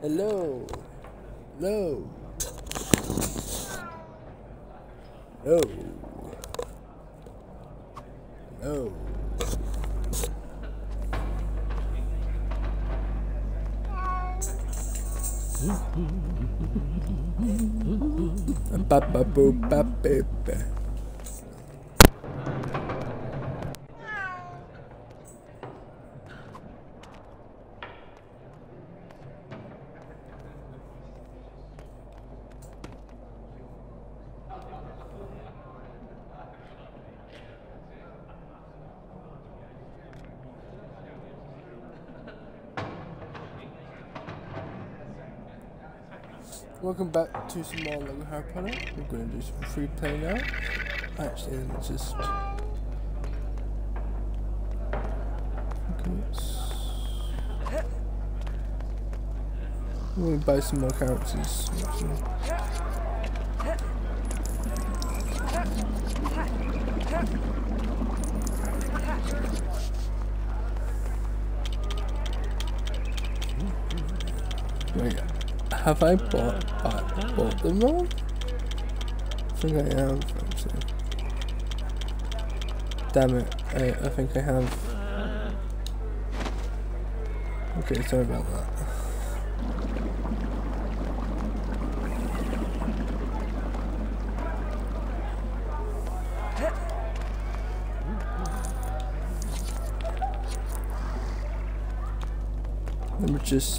Hello. Hello. Hello. Hello. Ba ba boo ba ba ba. Welcome back to some more Lego Harry Potter. We're going to do some free play now. Actually, let's just. We're going to buy some more characters. Wait. Have I bought them all? I think I have, actually. Damn it, I think I have. Okay, sorry about that. Let me just...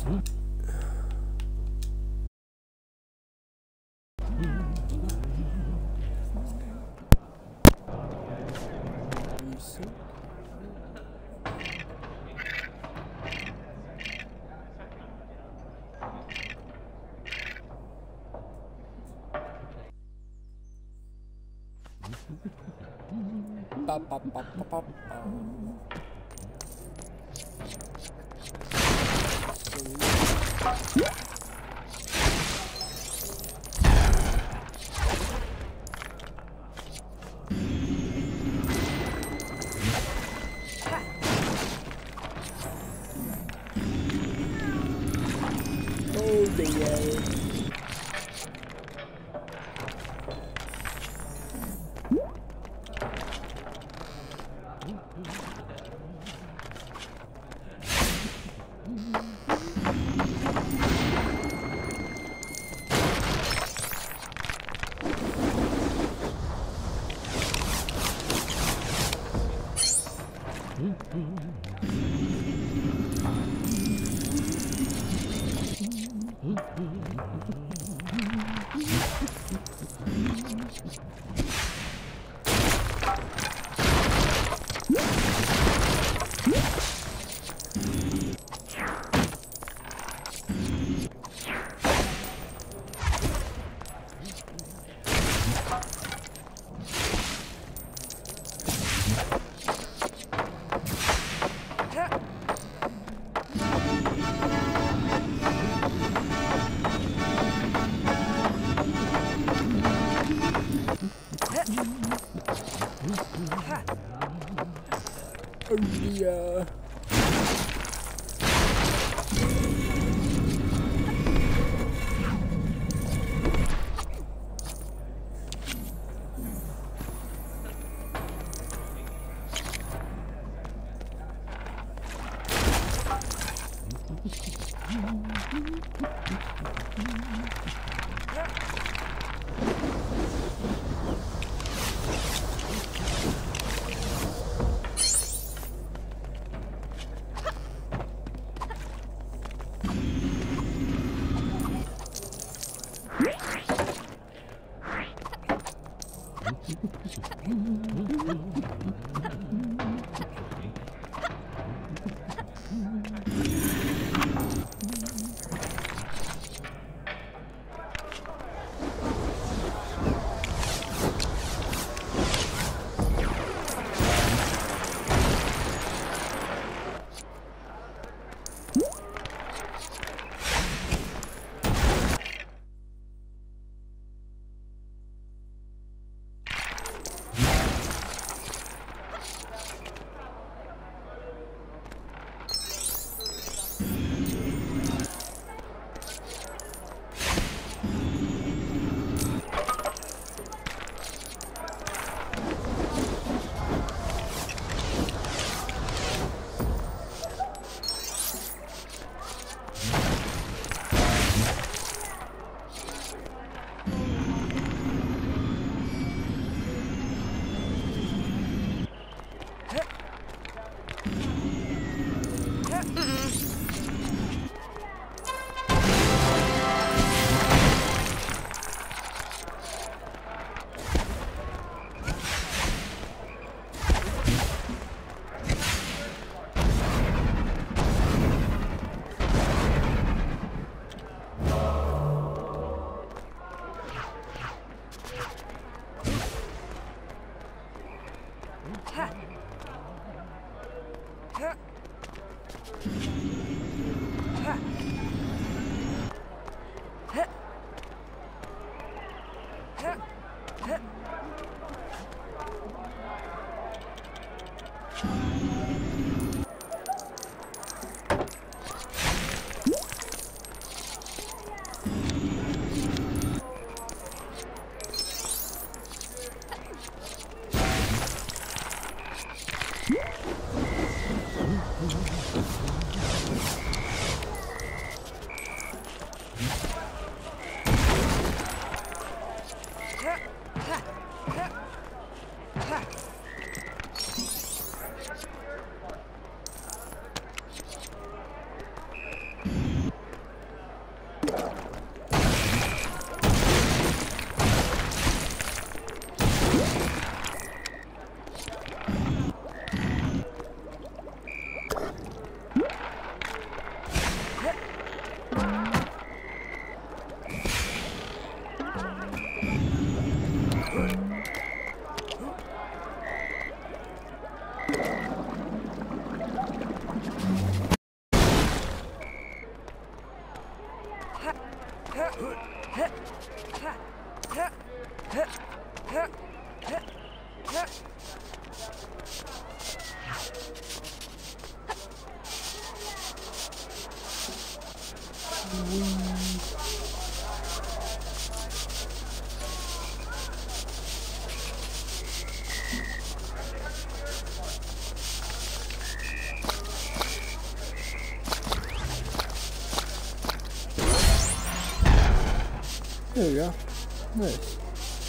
There we go. Nice.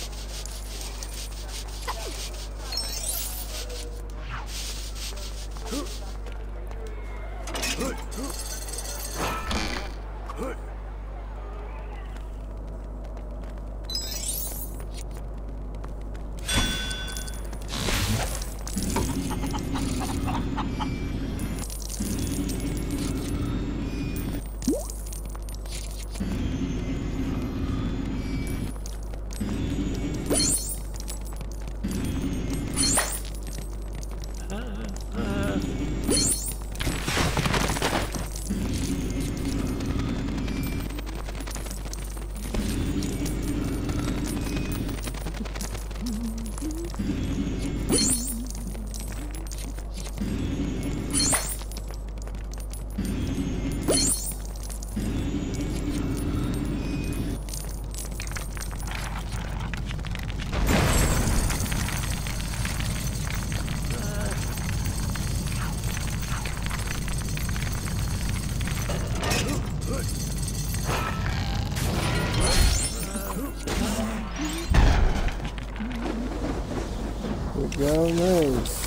Well, nice.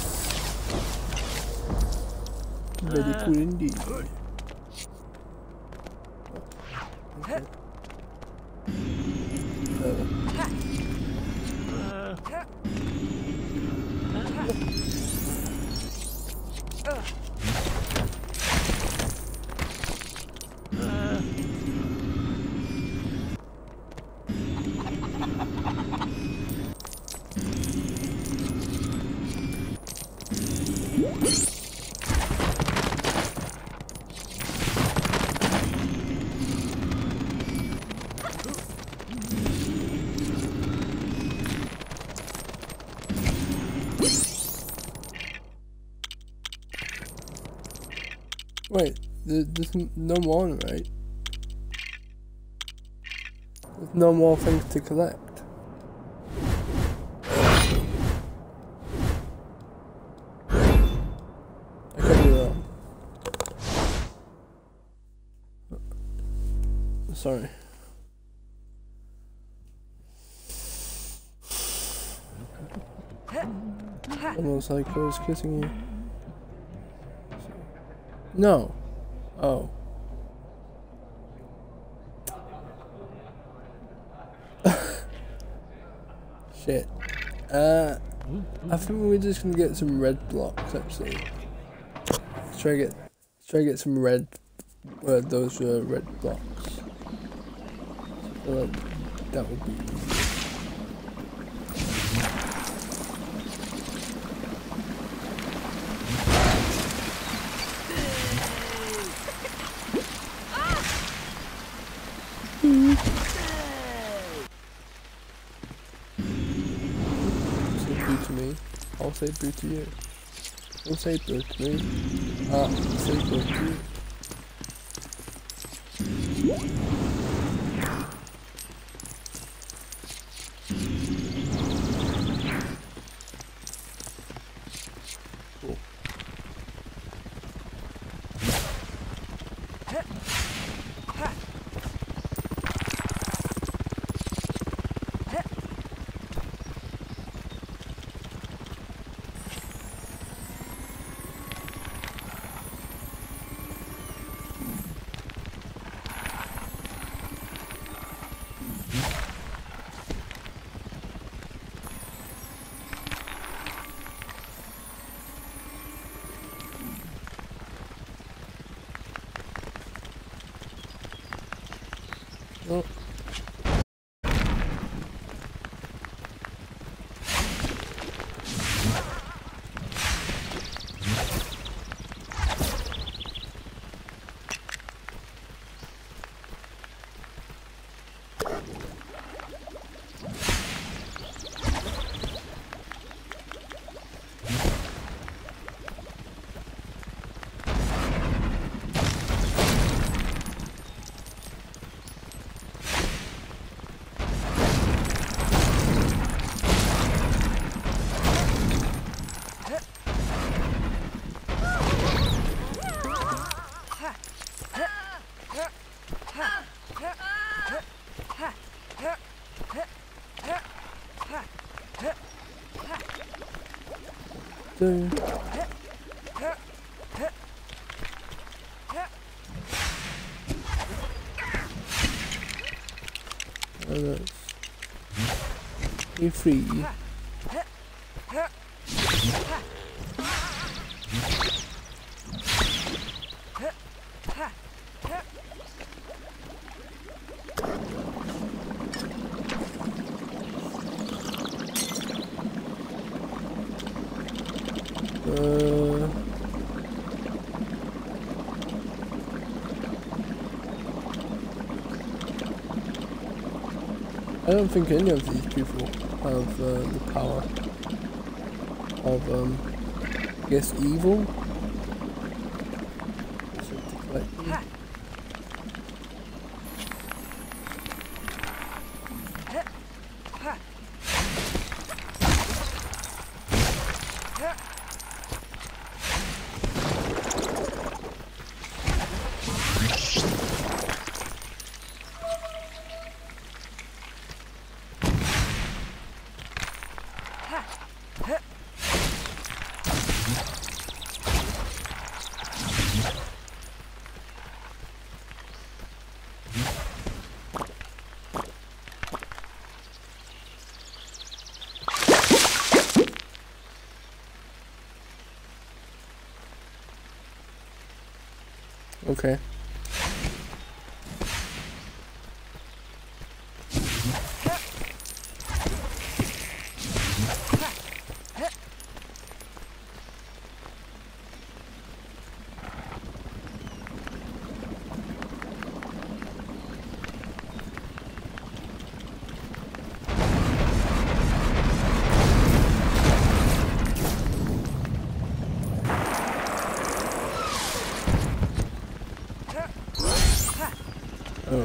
Very cool indeed. Okay. Wait, there's no more, right? There's no more things to collect. I could be wrong. Sorry. Almost like I was kissing you. No. Oh. Shit. I think we're just gonna get some red blocks actually. Let's try to get some red those red blocks. I feel like that would be I'll say boo to you. I'll say boo to me. I'll say boo to you. Cool. Oh. do. You're free. I don't think any of these people have the power of, I guess, evil. Okay. Oh.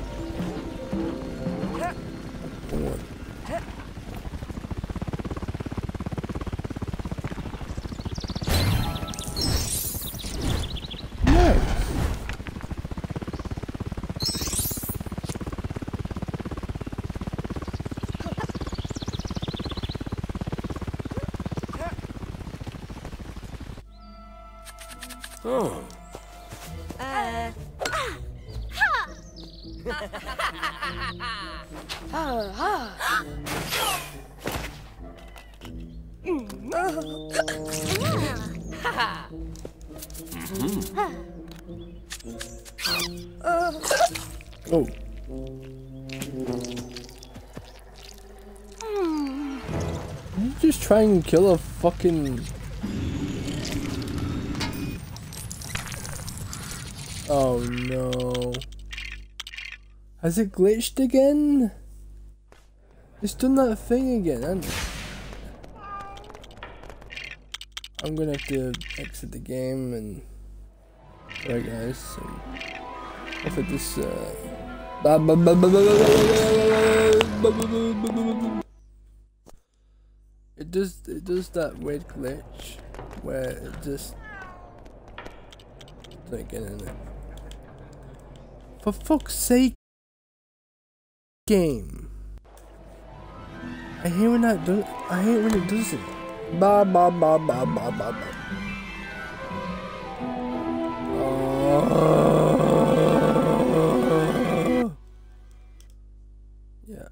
Oh. Oh. You just try and kill a fucking... Oh no. Has it glitched again? It's done that thing again, hasn't it? I'm gonna have to exit the game and... Alright guys, off at this it does that weird glitch where it just don't get in it. For fuck's sake, game. I hate when that does. I hate when it does it. Ba ba ba ba ba ba ba. Yeah.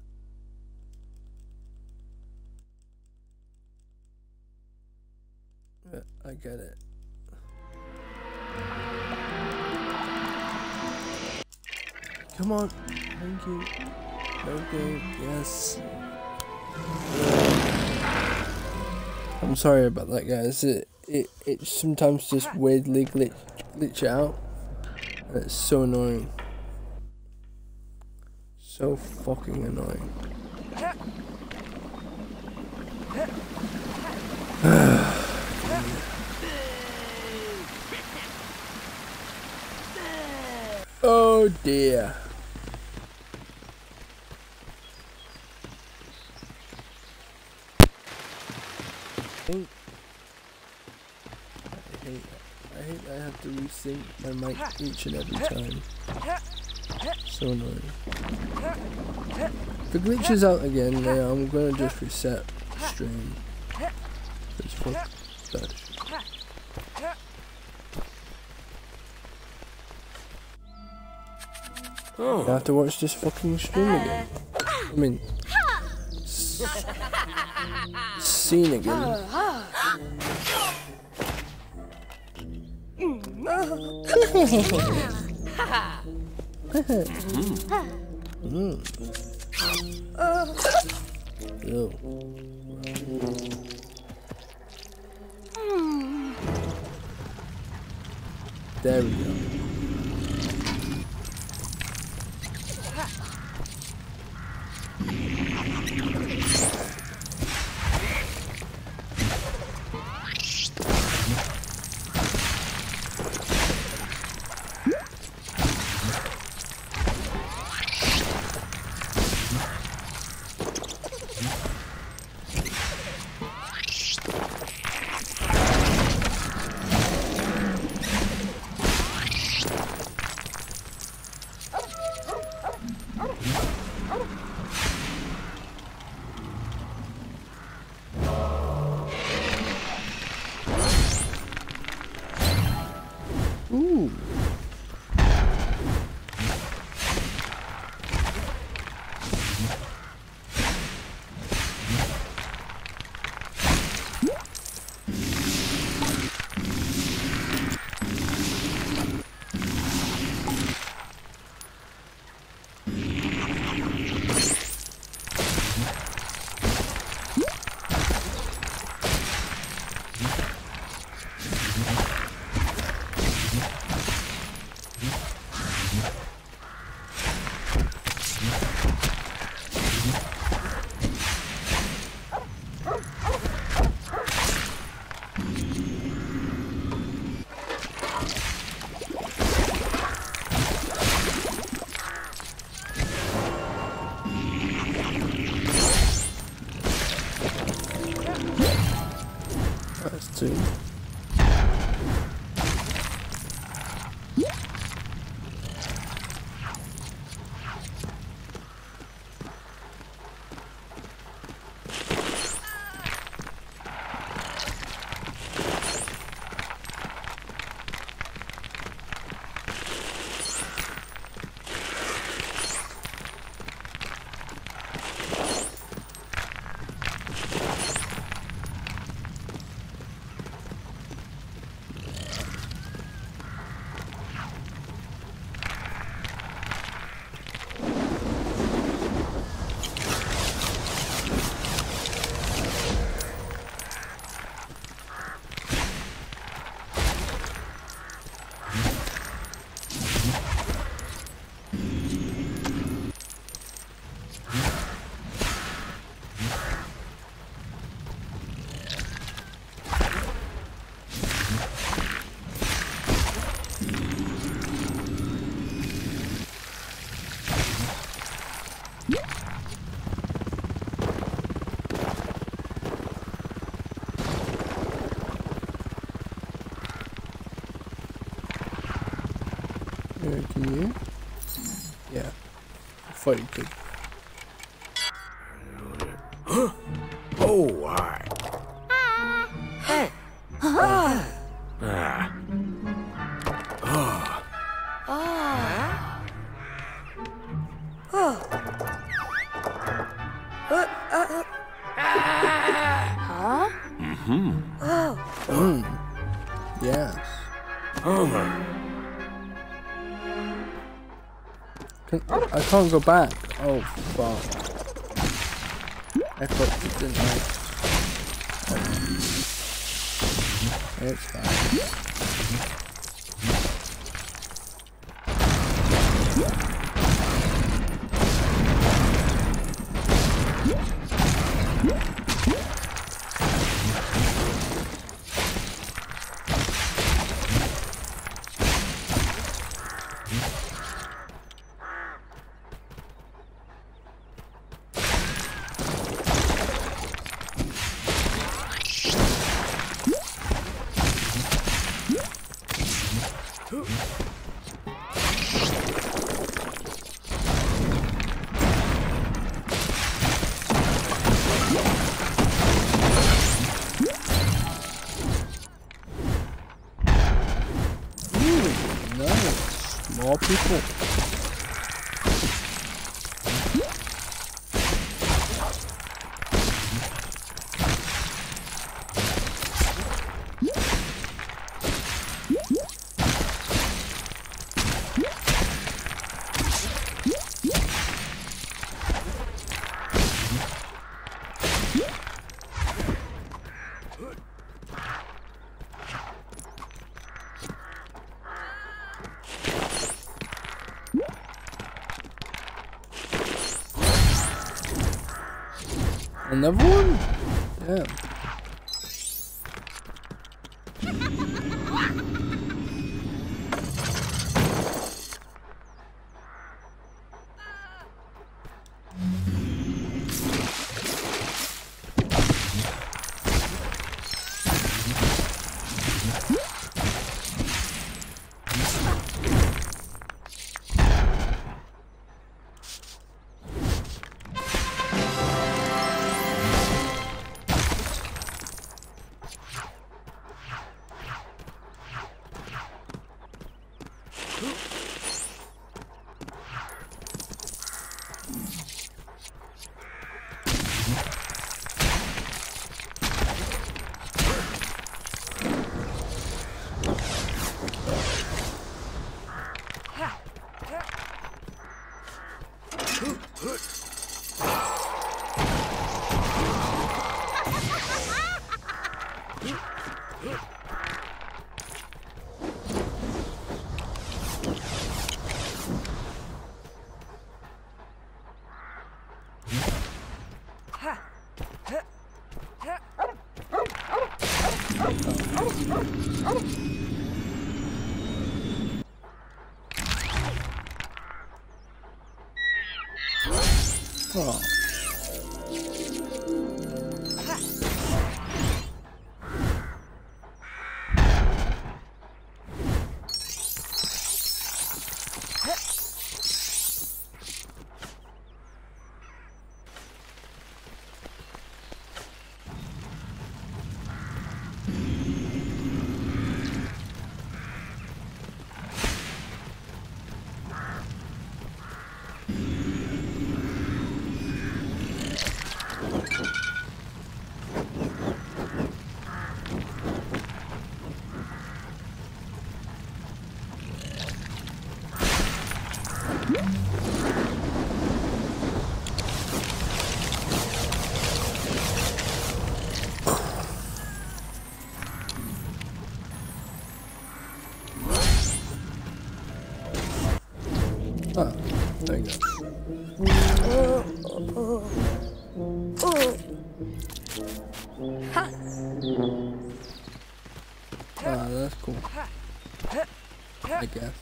Yeah, I get it. Come on. Thank you. Okay, yes. I'm sorry about that, guys. It sometimes just weirdly glitch out. And it's so annoying. So fucking annoying. Oh dear. I hate I have to resync my mic each and every time. So annoying. If it glitches out again, yeah, I'm gonna just reset stream. It's fuck. mustache. Oh. I have to watch this fucking stream again. I mean, scene again. Ew. There we go. Ooh. That's two. Can you? Yeah. I thought you could. Oh, why? Yes. I can't go back. Oh fuck. I fucked it, didn't I? It's fine. more people. Another one? Damn. Oh. Ah, there you go. Ah, that's cool. I guess.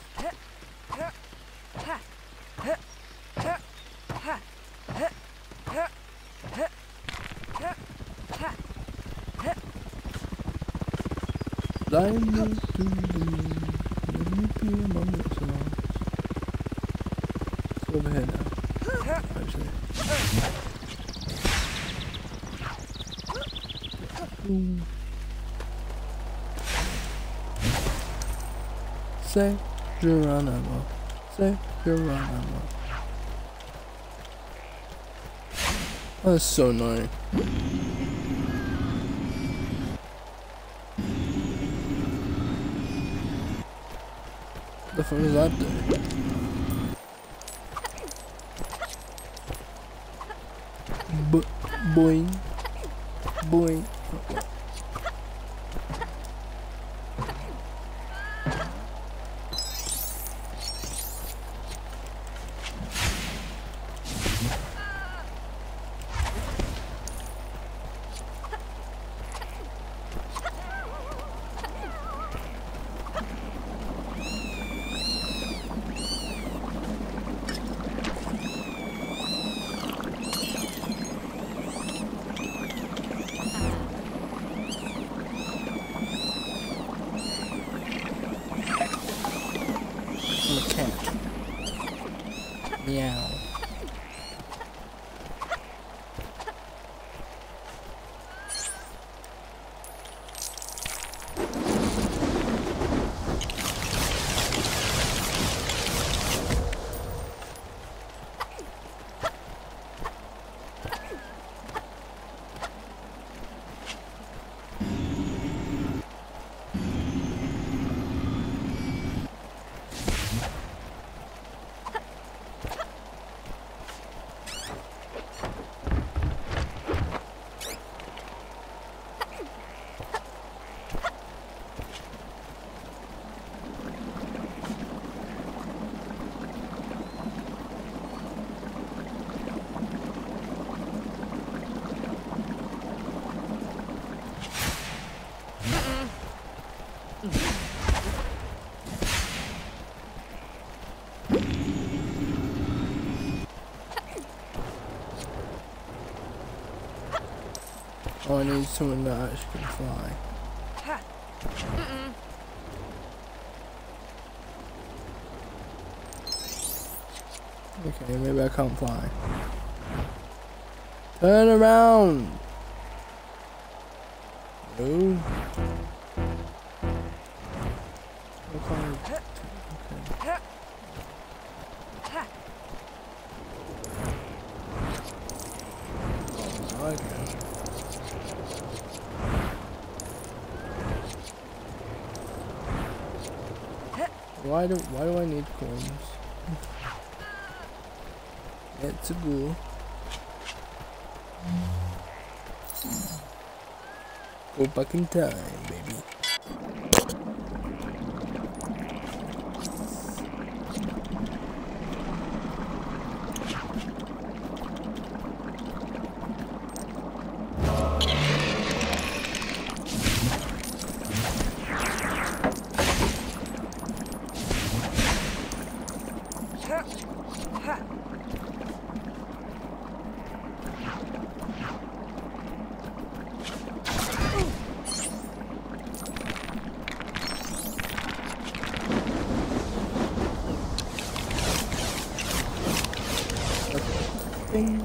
Fly me to the moon, let me be among the stars. It's over here now, actually. Boom. Say Geronimo, say Geronimo. Oh, that's so annoying. The fuck is that doing? Boing. Boing. Cat. Meow. Oh, I need someone that actually can fly. Okay, maybe I can't fly. Turn around! No. Okay. Okay. Why do I need coins? It's a go. Go back in time, baby. Ding.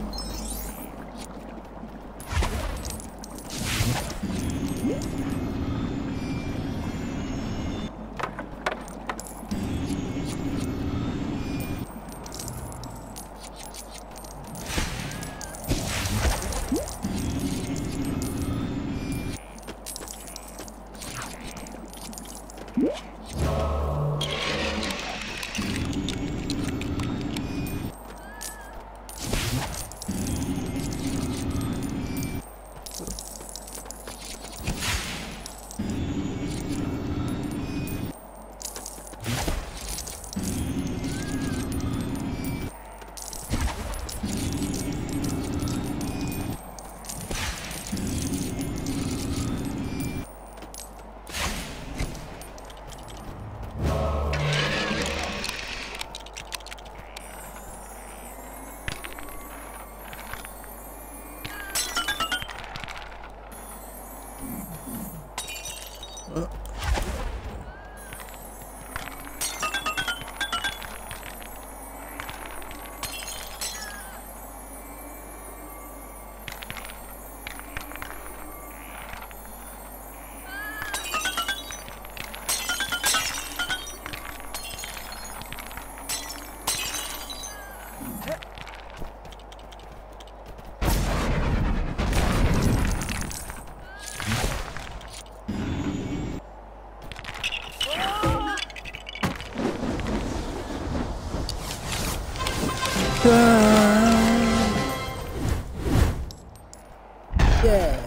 Yeah.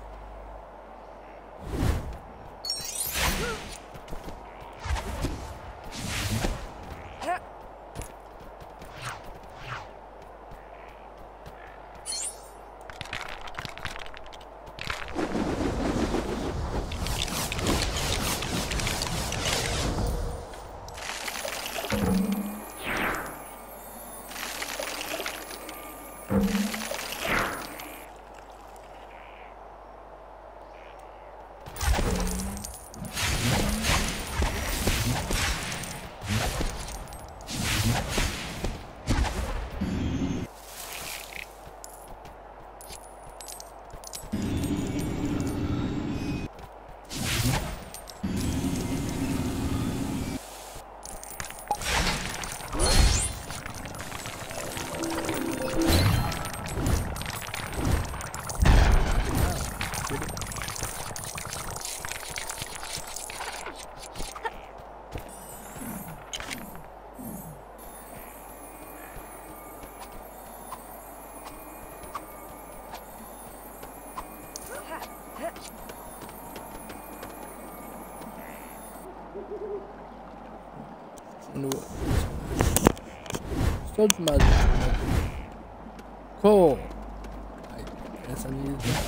Start magic. Cool. I guess I need that.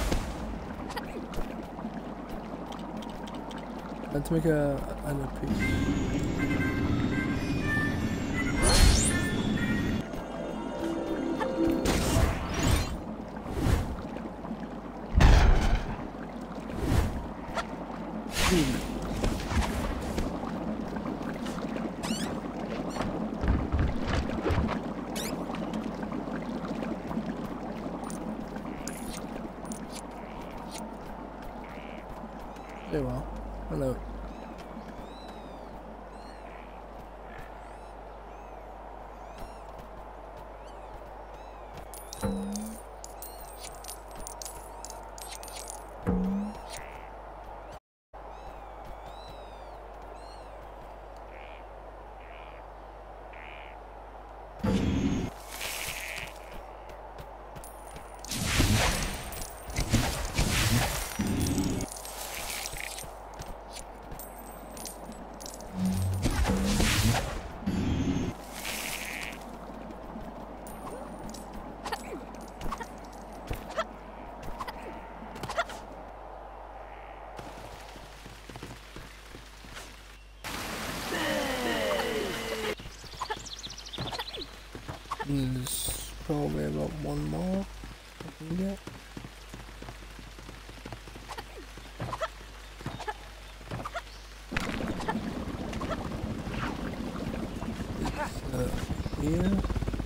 Let's make an piece. Stay well. Hello. There's probably about one more I can get. It's here.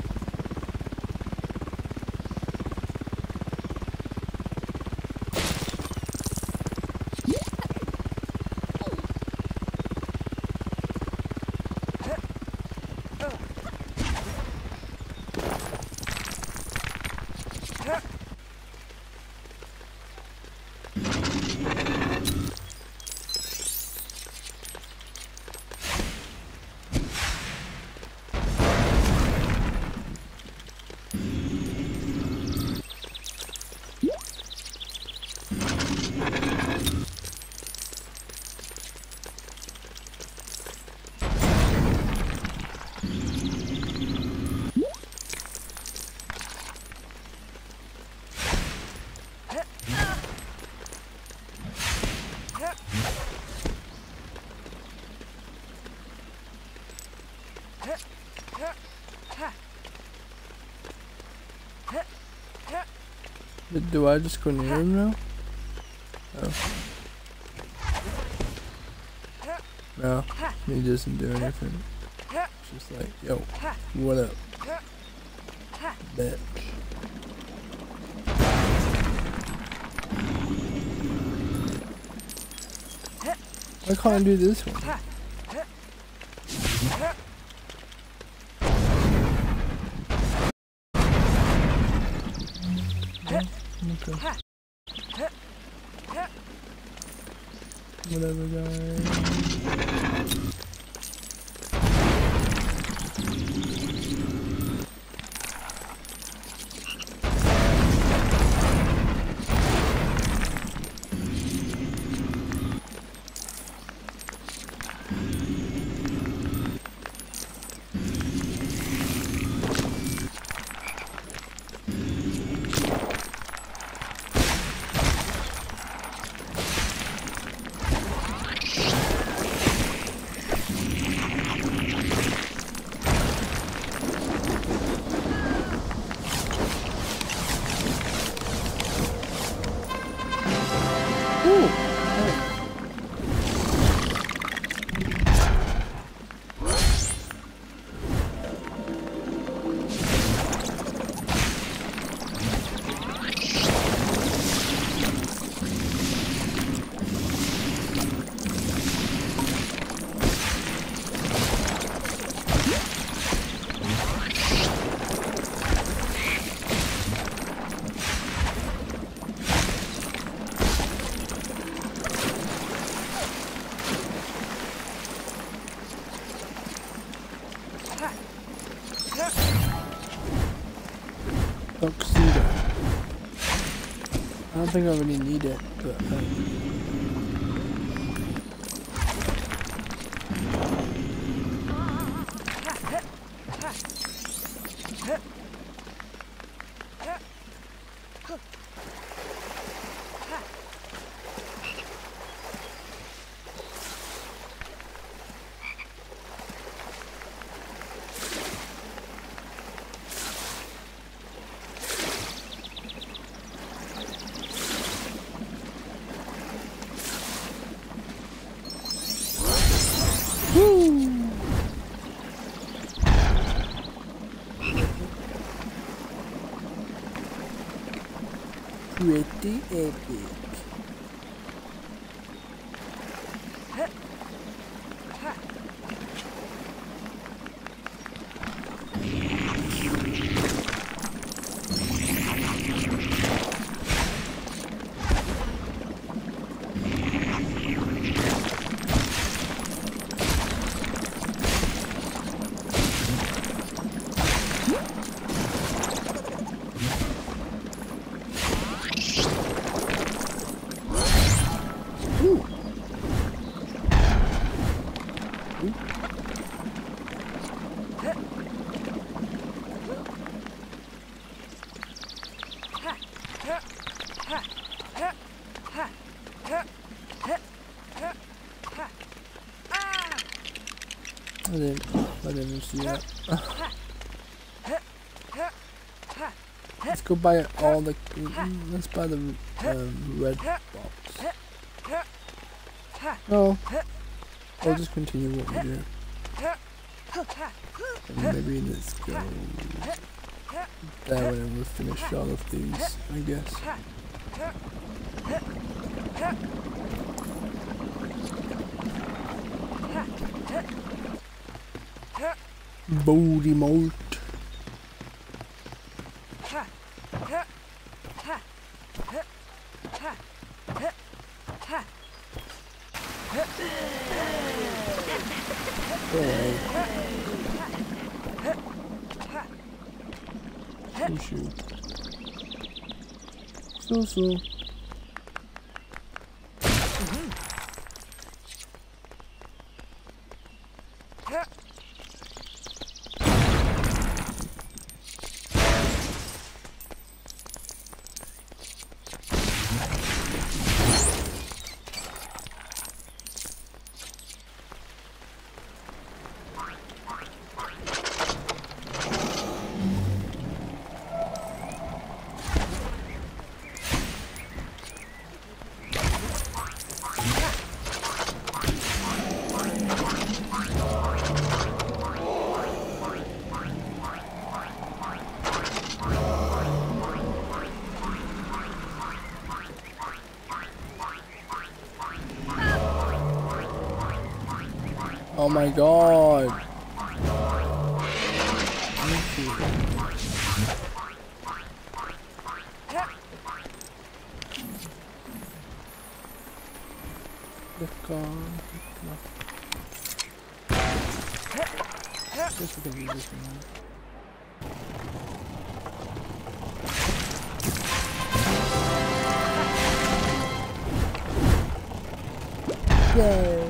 But do I just go near him now? Oh. No, he doesn't do anything. It's just like, yo, what up? Bitch. Why can't I do this one? Okay. Whatever, guys. Tuxedo. I don't think I really need it, but pretty epic. yet. Let's go buy all the. Let's buy the red box. No, I'll just continue what we do. And maybe let's go there when we've finished all of these, I guess. Body malt. Go away. Shoo. So. Oh my god. Look on. Guess we can use this one. Yay!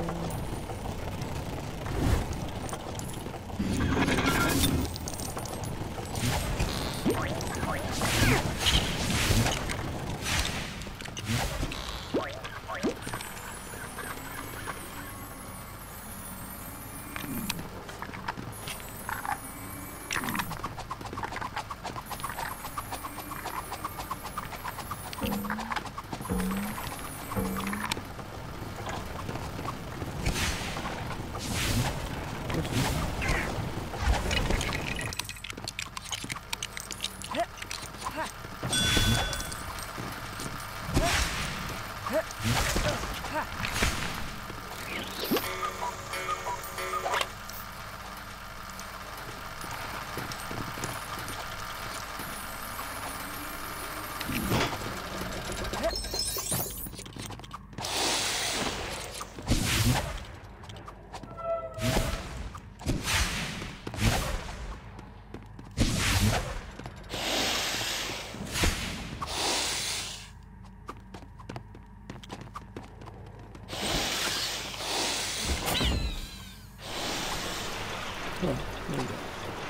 Oh, there we go.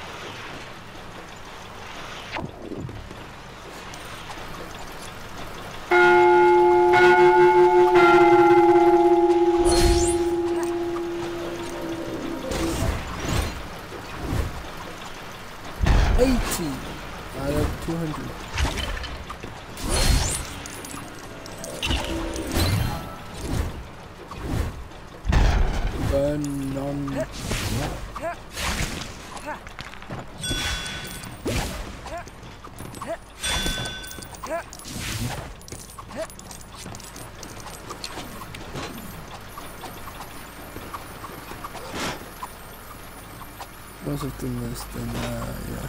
Out of 200. Burn on. Most of them less than yeah.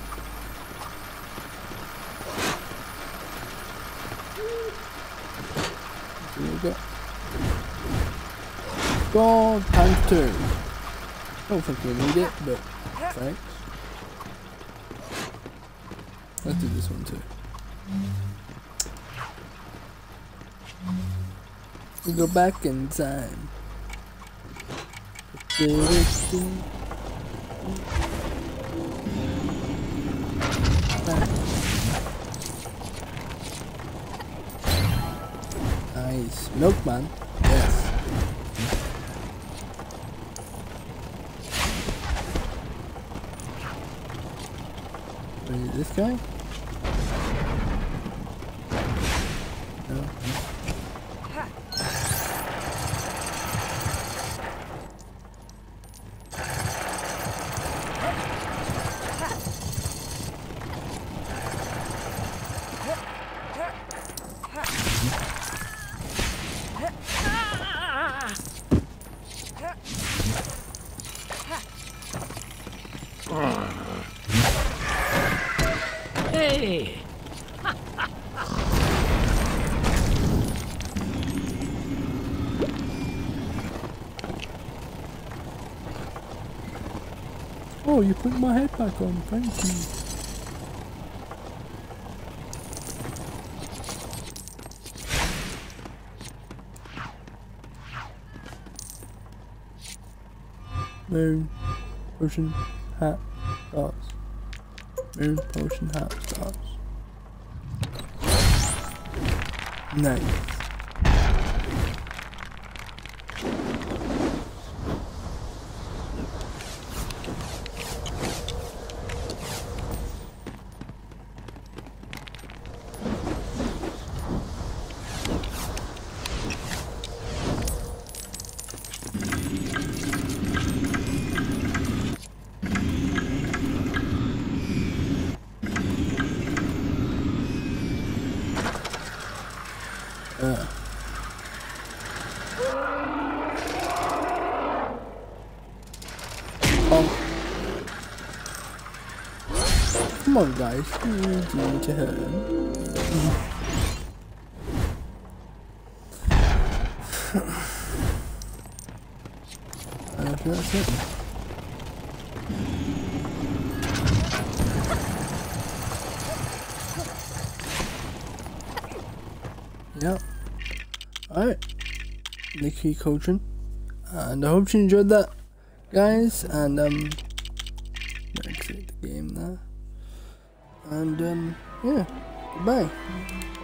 Here we go. Gold Panther. I don't think we need it, but thanks. Let's do this one too. We go back in time. Nice. Milkman. Yes. Wait, this guy? No. Hey! Oh, you put my head back on, thank you. Moon, potion, hat, stars. Moon, potion, hat, stars. Nice. Come on guys, you need to hurt him. I think that's it. Yep. Alright. Nikki Cauldron. And I hope you enjoyed that, guys. And exit the game there. And yeah, goodbye.